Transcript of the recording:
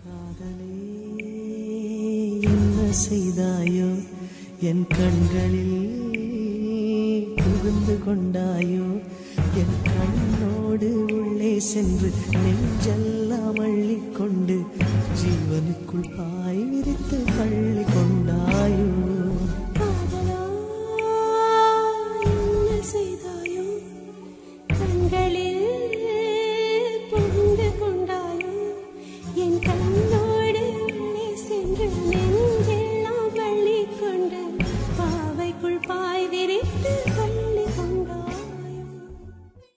காதலே என்ன செய்தாயோ என் கண்களில் புகுந்து கொண்டாயோ என் கண்ணோடு உள்ளே சென்று நெஞ்செல்லாம் அள்ளிக்கொண்டு ஜீவனுக்குள் பாய் விரித்து பள்ளி கொண்டு